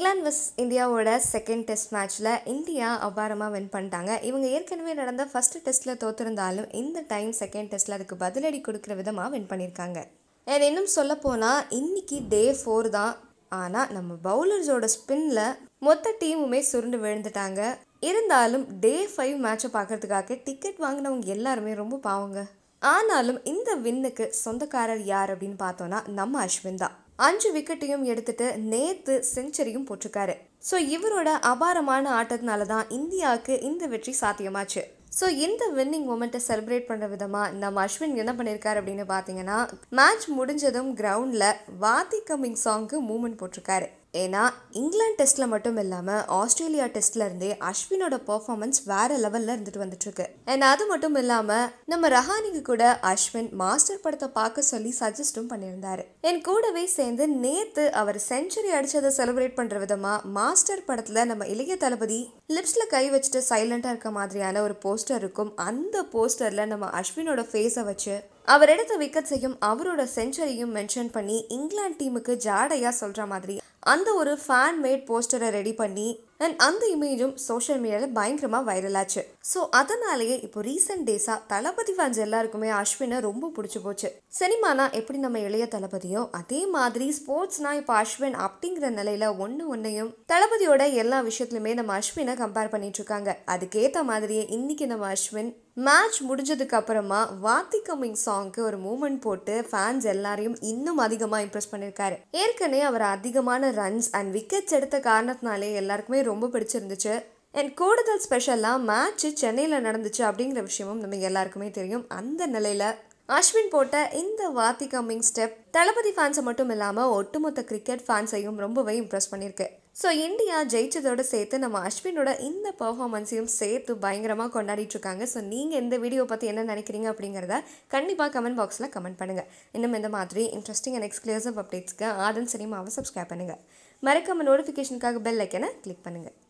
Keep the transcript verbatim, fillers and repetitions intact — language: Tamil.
இங்கிலாந்து வெஸ் இந்தியாவோட செகண்ட் டெஸ்ட் மேட்ச்ல இந்தியா அபாரமாக வின் பண்ணிட்டாங்க. இவங்க ஏற்கனவே நடந்த ஃபர்ஸ்ட் டெஸ்ட்ல தோத்திருந்தாலும் இந்த டைம் செகண்ட் டெஸ்ட்ல அதுக்கு பதிலடி கொடுக்குற விதமாக வின் பண்ணியிருக்காங்க. அண்ட் இன்னும் சொல்ல போனால் இன்னைக்கு டே ஃபோர் தான். ஆனால் நம்ம பவுலர்ஸோட ஸ்பின்ல மொத்த டீமுமே சுருண்டு விழுந்துட்டாங்க. இருந்தாலும் டே ஃபைவ் மேட்சை பார்க்கறதுக்காக டிக்கெட் வாங்கினவங்க எல்லாருமே ரொம்ப பாவங்க. ஆனாலும் இந்த வின்னுக்கு சொந்தக்காரர் யார் அப்படின்னு பார்த்தோன்னா நம்ம அஸ்வின் தான். அஞ்சு விக்கெட்டையும் எடுத்துட்டு நேத்து செஞ்சுரியும் போட்டிருக்காரு. ஸோ இவரோட அபாரமான ஆட்டத்தினால தான் இந்தியாவுக்கு இந்த வெற்றி சாத்தியமாச்சு. ஸோ இந்த வின்னிங் மொமெண்ட்டை செலிப்ரேட் பண்ணுற விதமாக நம்ம அஸ்வின் என்ன பண்ணியிருக்காரு அப்படின்னு பார்த்தீங்கன்னா, மேட்ச் முடிஞ்சதும் கிரவுண்டில் வாத்தி கம்மிங் சாங்க்கு மூமெண்ட் போட்டிருக்காரு. ஏன்னா இங்கிலாந்து டெஸ்ட்டில் மட்டும் இல்லாமல் ஆஸ்திரேலியா டெஸ்ட்ல இருந்தே அஸ்வினோட பர்ஃபார்மன்ஸ் வேற லெவலில் இருந்துட்டு வந்துட்டு இருக்கு. அண்ட் அது மட்டும் இல்லாமல் நம்ம ரஹானிக்கு கூட அஸ்வின் மாஸ்டர் படத்தை பார்க்க சொல்லி சஜஸ்டும் பண்ணியிருந்தாரு. என் கூடவே சேர்ந்து நேத்து அவர் செஞ்சுரி அடிச்சதை செலிப்ரேட் பண்ற விதமா மாஸ்டர் படத்துல நம்ம இளைய தளபதி லிப்ஸ்ல கை வச்சுட்டு சைலண்டா இருக்க மாதிரியான ஒரு போஸ்டர் இருக்கும். அந்த போஸ்டர்ல நம்ம அஸ்வினோட ஃபேஸை வச்சு அவர் எடுத்த விக்கெட்ஸையும் அவரோட செஞ்சுரியும் மென்ஷன் பண்ணி இங்கிலாந்து டீமுக்கு ஜாடையா சொல்ற மாதிரி அந்த ஒரு ஃபேன் மேட் போஸ்டரை ரெடி பண்ணி அண்ட் அந்த இமேஜும் சோஷியல் மீடியாவில் பயங்கரமாக வைரல் ஆச்சு. ஸோ அதனாலேயே இப்போ ரீசெண்ட் டேஸாக தளபதி ஃபேன்ஸ் எல்லாருக்குமே அஸ்வினை ரொம்ப பிடிச்சி போச்சு. சினிமானா எப்படி நம்ம இளைய தளபதியோ அதே மாதிரி ஸ்போர்ட்ஸ்னா இப்போ அஸ்வின் அப்படிங்கிற நிலையில ஒன்று ஒன்றையும் தளபதியோட எல்லா விஷயத்துலையுமே நம்ம அஸ்வினை கம்பேர் பண்ணிட்டு இருக்காங்க. அதுக்கேற்ற மாதிரியே இன்னைக்கு நம்ம அஸ்வின் மேட்ச் முடிஞ்சதுக்கு அப்புறமா வாத்தி கம்மிங் சாங்க்கு ஒரு மூமெண்ட் போட்டு ஃபேன்ஸ் எல்லாரையும் இன்னும் அதிகமாக இம்ப்ரெஸ் பண்ணியிருக்காரு. ஏற்கனவே அவர் அதிகமான ரன்ஸ் அண்ட் விக்கெட்ஸ் எடுத்த காரணத்தினாலே எல்லாருக்குமே ரொம்ப பிடிச்சிருந்துச்சு. அண்ட் கூடுதல் ஸ்பெஷலாக மேட்ச் சென்னையில் நடந்துச்சு அப்படிங்கிற விஷயமும் நம்ம எல்லாருக்குமே தெரியும். அந்த நிலையில் அஸ்வின் போட்ட இந்த வாத்தி கம்மிங் ஸ்டெப் தளபதி ஃபேன்ஸை மட்டும் இல்லாமல் ஒட்டுமொத்த கிரிக்கெட் ஃபேன்ஸையும் ரொம்பவே இம்ப்ரெஸ் பண்ணியிருக்கு. ஸோ இந்தியா ஜெயிச்சதோடு சேர்த்து நம்ம அஸ்வினோட இந்த பர்ஃபார்மன்ஸையும் சேர்த்து பயங்கரமாக கொண்டாடிட்டு இருக்காங்க. ஸோ நீங்கள் இந்த வீடியோ பற்றி என்ன நினைக்கிறீங்க அப்படிங்கிறத கண்டிப்பாக கமெண்ட் பாக்ஸில் கமெண்ட் பண்ணுங்கள். இன்னும் இந்த மாதிரி இன்ட்ரெஸ்டிங் அண்ட் எக்ஸ்க்ளூசிவ் அப்டேட்ஸ்க்கு ஆதன் சினிமாவை சப்ஸ்கிரைப் பண்ணுங்கள். மறக்காம நோட்டிஃபிகேஷனுக்காக பெல் ஐக்கனை கிளிக் பண்ணுங்கள்.